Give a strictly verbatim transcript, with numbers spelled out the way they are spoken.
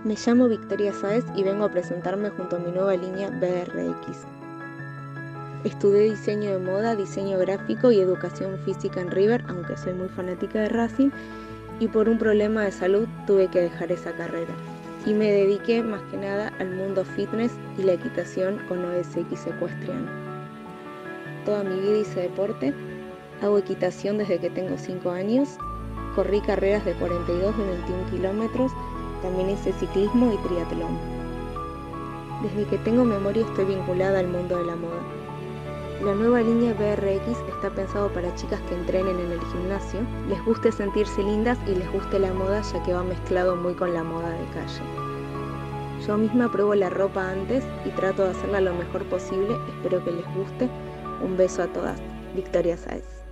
Me llamo Victoria Sáez y vengo a presentarme junto a mi nueva línea B R X. Estudié diseño de moda, diseño gráfico y educación física en River, aunque soy muy fanática de Racing, y por un problema de salud tuve que dejar esa carrera. Y me dediqué más que nada al mundo fitness y la equitación con O S X Equestrian. Toda mi vida hice deporte, hago equitación desde que tengo cinco años, corrí carreras de cuarenta y dos de veintiún kilómetros, también hice ciclismo y triatlón. Desde que tengo memoria estoy vinculada al mundo de la moda. La nueva línea B R X está pensado para chicas que entrenen en el gimnasio, les guste sentirse lindas y les guste la moda, ya que va mezclado muy con la moda de calle. Yo misma pruebo la ropa antes y trato de hacerla lo mejor posible, espero que les guste. Un beso a todas. Victoria Sáez.